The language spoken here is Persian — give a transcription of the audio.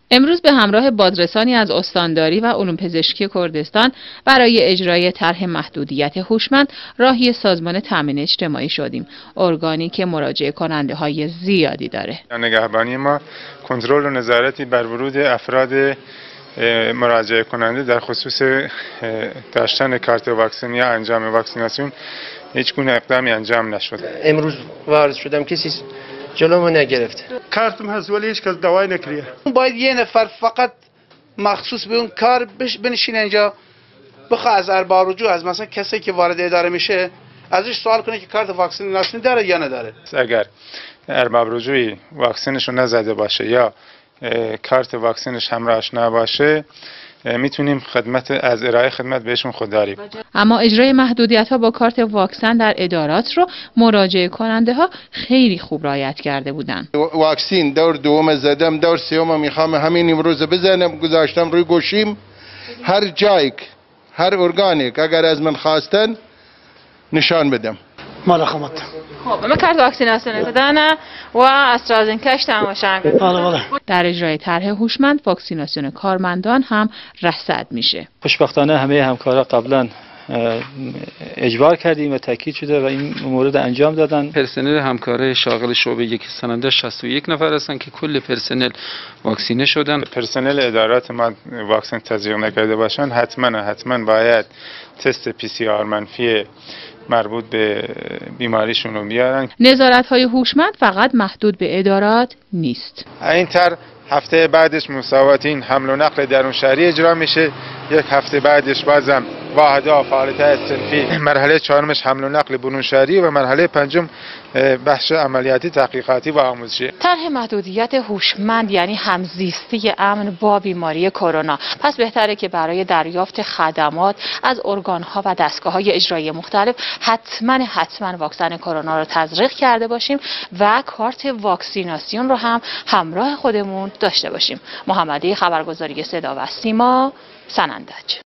امروز به همراه بازرسانی از استانداری و علوم پزشکی کردستان برای اجرای طرح محدودیت هوشمند راهی سازمان تامین اجتماعی شدیم، ارگانی که مراجعه کننده های زیادی داره. نگهبانی ما کنترل و نظارتی بر ورود افراد مراجعه کننده در خصوص داشتن کارت واکسن یا انجام واکسیناسیون هیچ گونه اقدامی انجام نشد. امروز وارد شدم کسی جلومو نگرفت. کارتم هست ولی هیچ کس دوای نکریه. باید یه نفر فقط مخصوص به اون کار بنشینه اینجا، بخواه از ارباب رجوع از مثلا کسی که وارد اداره میشه ازش سوال کنه که کارت واکسیناسیون داره یا نداره. اگر ارباب رجوعی واکسنشو نزده باشه یا کارت واکسنش همراهش نباشه میتونیم از ارائه خدمت بهشون خودداری. اما اجرای محدودیت‌ها با کارت واکسن در ادارات رو مراجعه کننده ها خیلی خوب رعایت کرده بودن. واکسین دور دوم زدم، دور سوم میخوام همین امروز بزنم، گذاشتم روی گوشیم. هر جایی هر ارگانیک اگر از من خواستن نشان بدم. مال خمت. خب ما کارت واکسیناسیون دادن و استرازینکاش تماشا کنیم. در اجرای طرح هوشمند واکسیناسیون کارمندان هم رصد میشه. خوشبختانه همه همکارا قبلا اجبار کردیم و تاکید شده و این مورد انجام دادن. پرسنل همکارای شاغل شعبه یک سننده 61 نفر هستن که کل پرسنل واکسینه شدن. پرسنل ادارات ما واکسن تزریق نکرده باشن حتما باید تست PCR منفی مربوط به بیماریشون رو بیارن. نظارت‌های هوشمند فقط محدود به ادارات نیست. این طرح هفته بعدش مساواتین حمل و نقل درون شهری اجرا میشه، یک هفته بعدش بازم واحدها فعالیت صنفی، مرحله چهارمش حمل و نقل برون شهری و مرحله پنجم بخش عملیاتی تحقیقاتی و آموزشی. طرح محدودیت هوشمند یعنی همزیستی امن با بیماری کرونا. پس بهتره که برای دریافت خدمات از ارگان‌ها و دستگاه‌های اجرایی مختلف حتما واکسن کرونا رو تزریق کرده باشیم و کارت واکسیناسیون رو هم همراه خودمون داشته باشیم. محمدی، خبرگزاری صدا و سیما، سنندج.